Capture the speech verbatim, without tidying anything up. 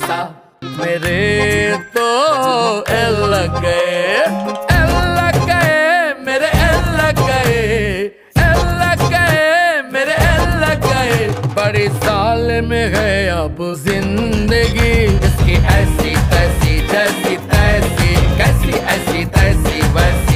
सा। मेरे तो एल लग गए, एल लग गए, मेरे एल लग गए, एल लग गए, मेरे एल लग गए। बड़ी साल में है अब जिंदगी इसकी, ऐसी तैसी जैसी तैसी, कैसी ऐसी तैसी वैसी।